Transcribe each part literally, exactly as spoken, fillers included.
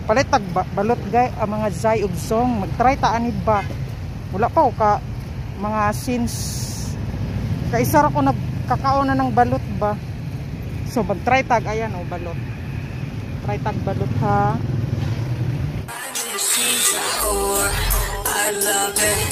magpalit tag balot gay ang mga zay ug song. Magtry ta anid ba. Wala pa o ka mga since kaisa ra ko nagkakaon na ng balot ba. So magtry tag ayan o balot. Try tag balot ha. I love it.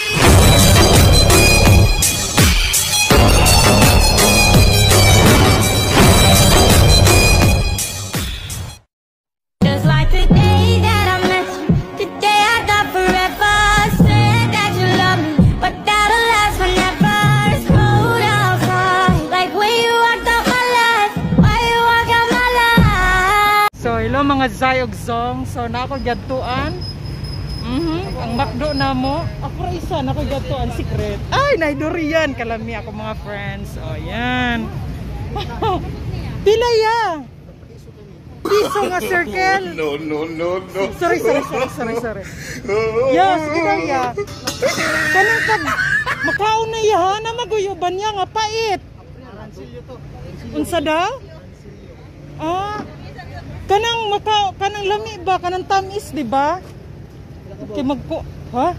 Mga zayog zong, so na ako gadtuan. Mhm, ang makdo na mo. Ako ra isa na ako gadtuan secret. Ay, nay durian kalami ako mga friends. Oh, yan. Pila ya? Piso nga circle. No, no, no, no. Sorry, sorry, sorry, sorry, sorry. Yes, ito ya. Kanang tag makaon na ya na maguyuban niya nga pait. Unsa daw? Ah, kanang maka kanang lami ba kanang tamis di ba? Kay magko ha?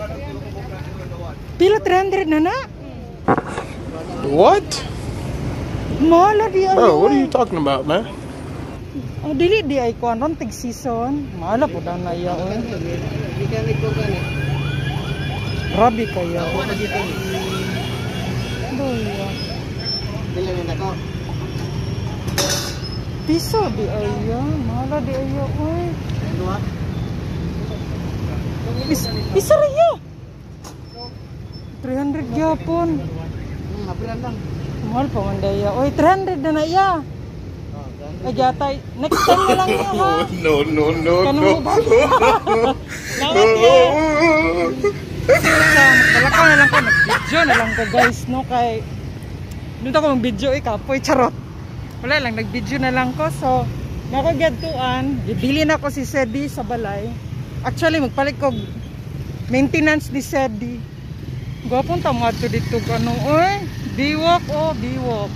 Pila three hundred na na? What? Mala di ay. Bro, what are you talking about, man? Oh, dili di ay ko aron tig season. Mala po daw na iya oy. Di ka nagko gani. Grabe kaya. Wala dito. Doya. Dili na ko. Piso di ayo, mala di ayo, oy. Dua. Pis, piso raya. three hundred gyapon. Hmm, apilan lang. Mahal pa man daya. Oy, three hundred na na iya. Ay jatay, next time na lang niya ha. No, no, no, no. Lamat yan. Talaka na lang ko, nag-video na lang ko guys, no, kay dito ko mag-video eh, kapoy, charot. Wala lang, nag-video na lang ko. So, nakagadtuan, bibili na ko si Sedi sa balay. Actually, magpalit ko maintenance ni Sedi. Gapon tama to dito ano, oy, biwok, oh, biwok.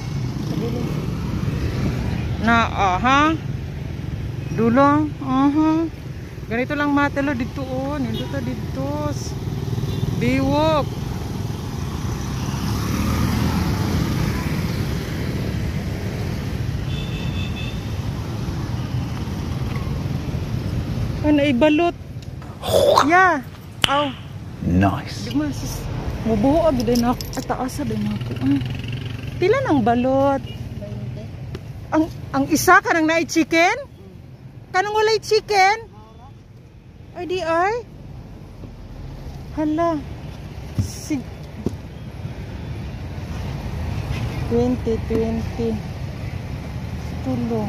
Na, aha. Dulo, aha. Ganito lang matelo dito, oh, nito ta dito. Biwok. Ano ibalot? Yeah. Aw. Nice. Di mo sis. Mubuo ag din ako. At taas din ako. Ay. Pila nang balot? Ang ang isa kanang naay chicken? Kanang walay chicken? Ay di ay. Hala. Sig twenty twenty. Tulo.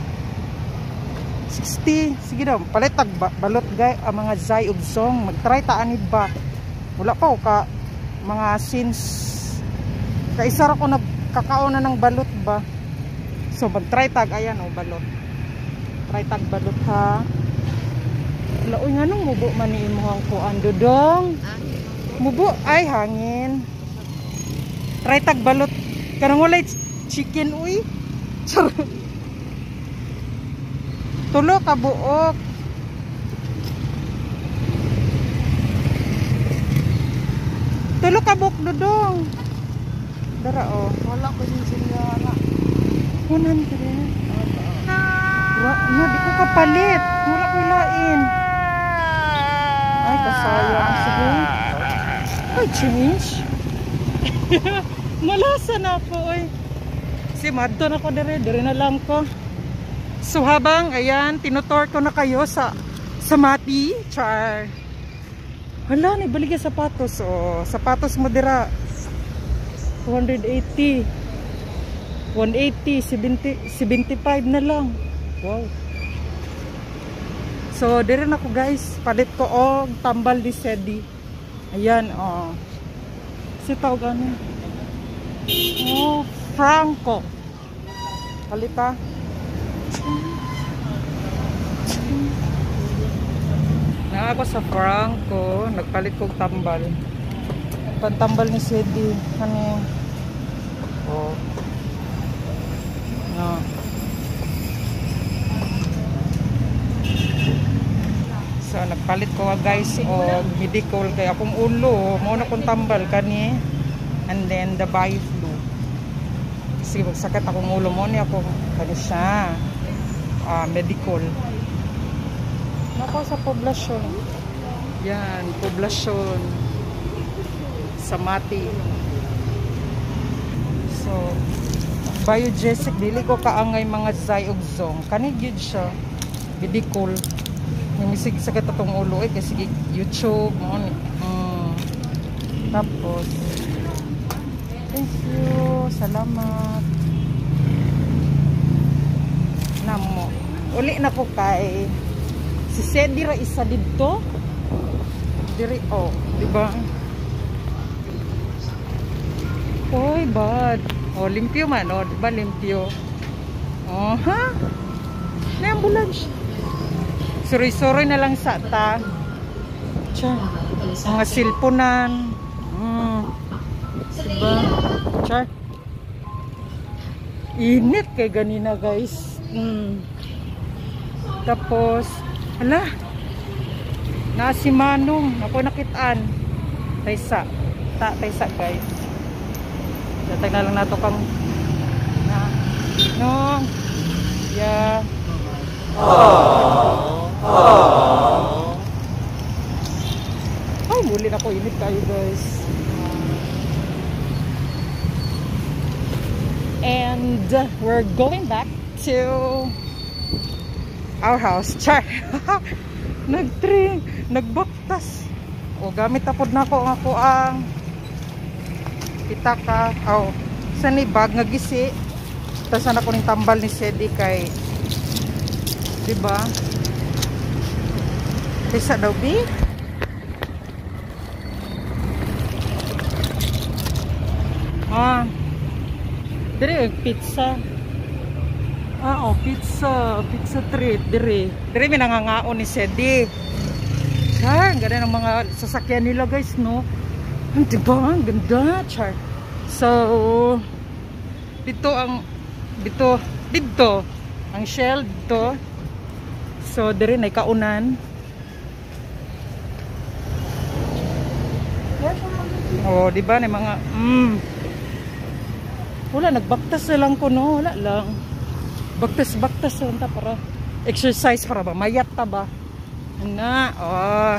sixty. Sige daw, palit tag balot gay ang mga zay ug song. Magtry ta anid ba. Wala pa o ka mga since kaisa ra ko nagkakaon na ng balot ba. So magtry tag ayan o balot. Try tag balot ha. Wala oy nganong mubo man ni imong kuan dodong. Mubo ay hangin. Try tag balot. Kanang walay chicken uy. Tulo ka buok. Tulo ka buok dudong. Dara oh. Wala ko din sila na. one hundred. Ra, na di ko kapalit. Wala ko lain. Ay kasayang sige. Ay change. Malasa na po oy. Si madto na ko dire, dire na lang ko. So habang ayan, tinutor ko na kayo sa sa mati, char. Hala, naibalik yung sapatos. O, sapatos mo dira. two eighty. one eighty, seventy, seventy-five na lang. Wow. So, dire na ko guys. Palit ko o tambal di Sedi. Ayan, o. Si tao gano'n. Oh, Franco. Palita. Na ako sa Franco, nagpalit kong tambal. Pantambal ni Sedi kani. Oh. No. nagpalit ko nga guys o medical kay akong ulo mo na kong tambal kani, and then the Biflu kasi magsakit akong ulo mo ni ako kani siya uh, medical nako sa poblasyon. Yan, poblasyon sa Mati. So biogesic dili ko kaangay mga zay ug zong kani gyud siya medical. Namisig sa katong ulo eh kasi YouTube mo mm. Tapos thank you, salamat namo. Uli na ko kay si Sedi ra isa didto diri oh, di ba? Oy, bad. Oh, limpyo man oh, di ba limpyo? Oh, ha? Na ambulance. Suri-suri na lang sa ta. Tiyan. Mga silponan. Mm. Diba? Tiyan. Init kay ganina guys. Mm. Tapos, hala. Na si Manong. Ako nakitaan. Taysa. Ta, taysa guys. Datag na lang nato kang na. No. Yeah. Oh. Oh. Ay, muli na ko init tayo guys. And uh, we're going back to our house. Char. Nagtring, nagbaktas. O gamit tapod na ko ako ang pitaka. Oh, sa ni bag nga gisi. Tas na ko ning tambal ni Sedi kay diba? Bisa daw bi? Ah. Dire pizza. Ah, oh, pizza, pizza treat dire. Dire mi nangangaon ni Sedi. Char, ganda ng mga sasakyan nila guys, no? Diba? Ang ganda, char. So, dito ang dito, dito ang Shell dito. So, dire na kaunan. Oh, di ba, may mga mm. Wala, nagbaktas na lang ko, no? Wala lang. Baktas-baktas lang ta para exercise para ba? Mayat ta ba? Na, oh.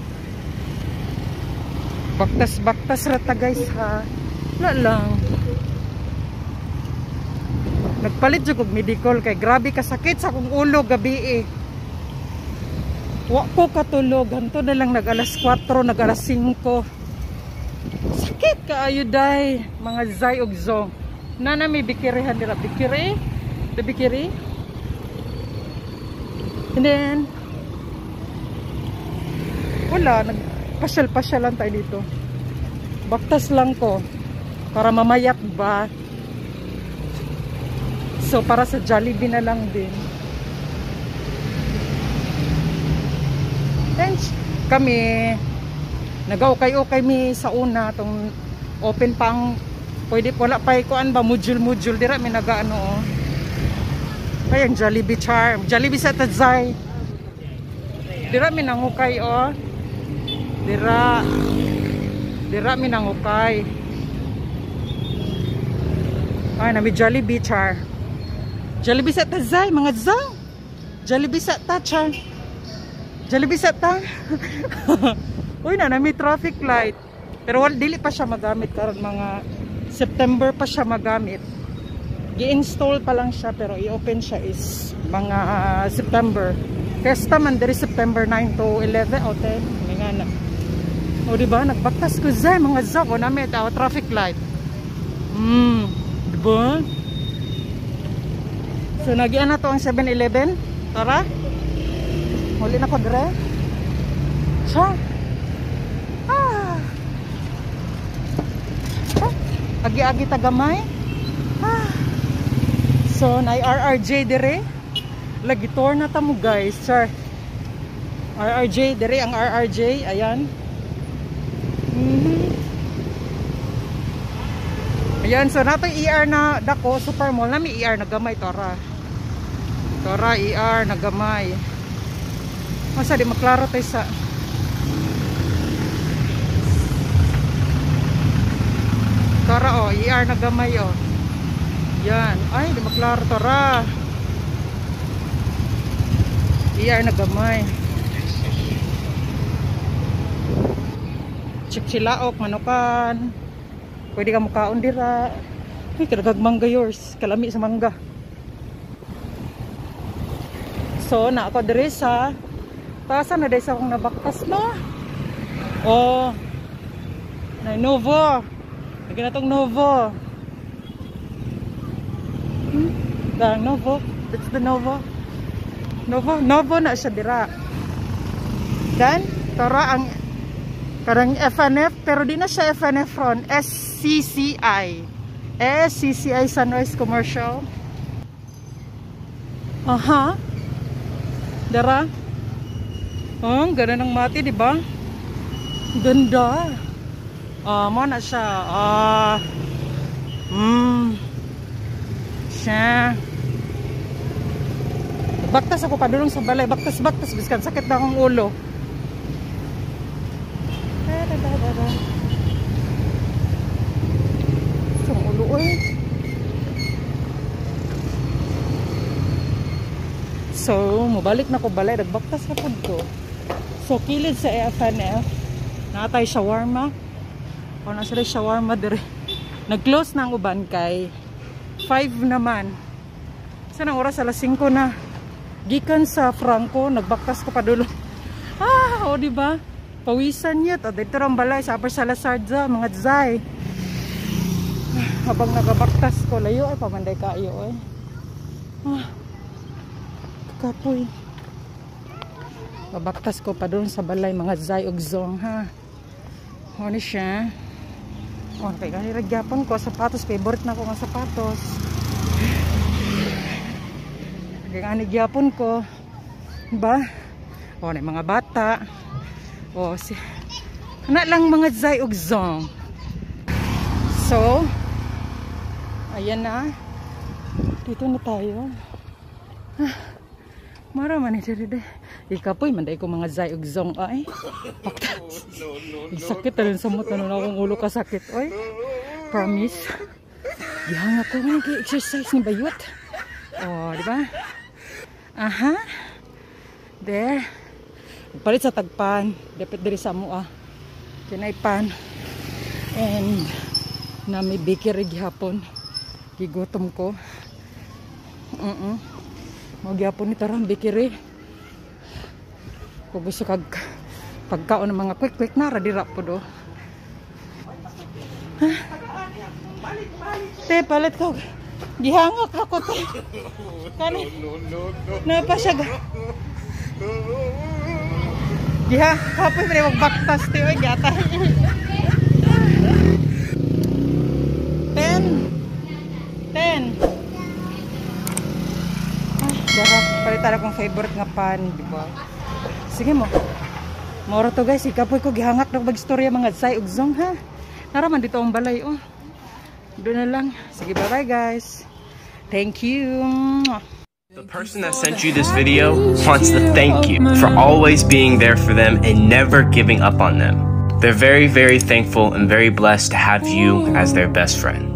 Baktas-baktas rata guys, ha? Wala lang. Nagpalit jud og medical kay grabe kasakit sa akong ulo gabi eh. Wa ko katulog, hanto na lang nag alas kwatro, nag alas singko. Sakit kaayo day, mga zay og zong. Nana may bikirihan dira, bikiri? The bikiri? And then wala, nagpasyal-pasyalan tayo dito. Baktas lang ko para mamayat ba. So para sa Jollibee na lang din. Thanks. Kami nag-okay-okay mi sa una tong open pang pwede wala pa ikuan ba module-module dira mi nagaano oh. Kaya ang Jollibee charm. Jollibee sa Tadzay. Dira mi nangukay oh. Dira. Dira mi nangukay. Ay na mi Jollibee char. Jollibee sa Tadzay mga zang. Jollibee sa Tachar. Jollibee sa ta. Uy na, na may traffic light. Pero wala, dili pa siya magamit karon mga September pa siya magamit. Gi-install pa lang siya pero i-open siya is mga uh, September. Kesta man dari September nine to eleven o ten. May nga na. O diba, nagbaktas ko zay mga zako namin ito, traffic light. Hmm, diba? So nagian na to ang seven eleven. Tara. Muli na ko dire. Siya. Ah. Ah. Agi-agi tagamay. Ah. So, na R R J dire. Lagi tour na ta mo guys. Sir. R R J dire ang R R J. Ayan. Mm-hmm. Ayan. So, nato E R na dako. Super mall na may E R na gamay. Tora. Tora E R na gamay. Masa di maklaro tayo sa Tara o, oh, E R na gamay o. Oh. Yan. Ay, di maklaro tara. E R na gamay. Chipsilaok, manukan. Pwede ka mukaon dira. Ay, kadagag mangga yours. Kalami sa mangga. So, na ako diri sa Tasan na dahil sa akong nabaktas no. Oh. Na Novo. Lagi na tong Novo. Hmm? Dang Novo. That's the Novo. Novo. Novo na siya dira. Then, tara ang karang F N F. Pero di na siya F N F ron. S C C I. S C C I Sunrise Commercial. Aha. Dara. Oh, ganda ng mati, di ba? Ganda. Ah, uh, mo na siya. Ah. Uh, mm. Siya. Baktas ako padulong sa balay. Baktas, baktas. Biskan sakit na akong ulo. Isang ulo, oy. So, mabalik na ko balay. Nagbaktas ka po ko. So, kilid sa F N F. Nakatay shawarma. O, nasa rin shawarma dire. Nag-close na ang uban kay five naman. Saan ang oras? Alas singko na. Gikan sa Franco. Nagbaktas ko pa dulo. Ah, o diba? Pawisan niya. O, dito rin balay. Sa Upper Salazar dyan. Mga dzay. Habang nagabaktas ko. Layo ay pamanday kayo eh. Ah. Kapoy. Babaktas ko pa doon sa balay mga zay ug zong ha. Ano siya? Oh, kaya niragyapan ko sapatos, favorite na ko ng sapatos. Kaya nagyapon ko. Ba? Oh, na mga bata. Oh, si ana lang mga zay ug zong. So, ayan na. Dito na tayo. Ah. Mara man ito dito. Ikapoy, manday ko mga zay ug zong ay. Baktas. Sakit na rin sa mata na akong ulo ka sakit. Oy. Promise. Gihanga ko nga nag-exercise ni Bayot. Oh, di ba? Aha. There. Palit sa tagpan. Dapat diri sa mua. Kinaipan. And na may bakery gihapon. Gigutom ko. Uh-uh. Magyapon ni tarang bikiri. Kung gusto kag pagkaon ng mga quick quick na radira po do. Huh? Te palit ko. Gihangak ako te. Kani? Napa siya ga? Giha, kapoy pa rin magbaktas te. Oy, gata. Ten. Ten. Dara, palitan akong favorite nga pan, di ba? Sige mo. Moro to guys, ikapoy ko gihangak na bagstorya mga zay ug zong ha. Naraman dito ang balay oh. Doon na lang. Sige, bye-bye guys. Thank you. The person that sent you this video wants to thank you for always being there for them and never giving up on them. They're very, very thankful and very blessed to have you as their best friend.